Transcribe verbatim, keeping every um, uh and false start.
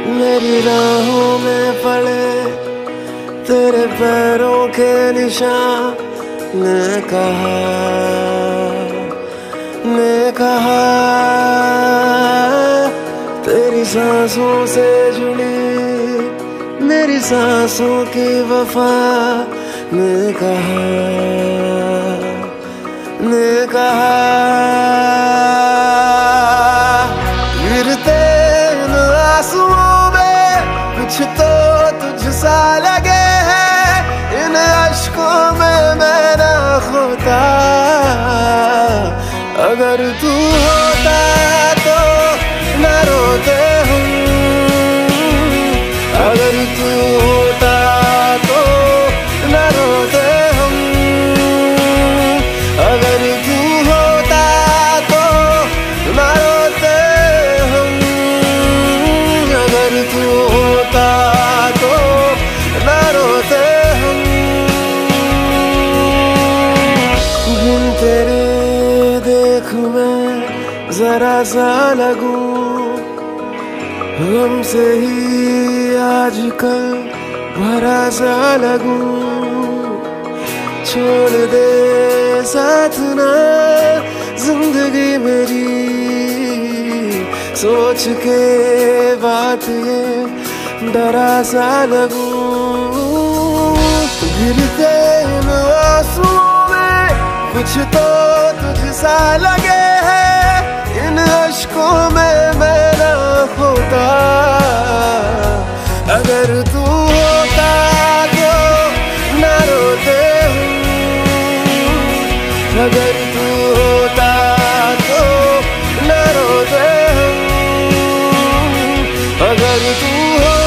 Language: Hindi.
मेरी राहों में पड़े तेरे पैरों के निशान, ने कहा ने कहा तेरी सांसों से जुड़ी मेरी सांसों की वफा, ने कहा ने कहा गिरते इन आंसुओं में कुछ तो तुझसा लगे है, इन अश्कों में मैं ना खोता। अगर तू होता तो न रोते हम, अगर तू होता तो न रोते हम, अगर तू होता तो न रोते हम, अगर तू होता तो न रोते हम। बिन तेरे देख मैं जरा सा लगूं, हमसे ही आजकल भरा सा लगूं। छोड़ दे साथ ना जिंदगी मेरी, सोच के बात ये डरा सा लगूं। गिरते इन आंसुओं में कुछ तो तुझसा लगे है, इन अश्कों में मैं ना खोता। अगर तू होता तो न रोते हूँ, अगर तू होता तो न रोते हूँ, अगर तू हो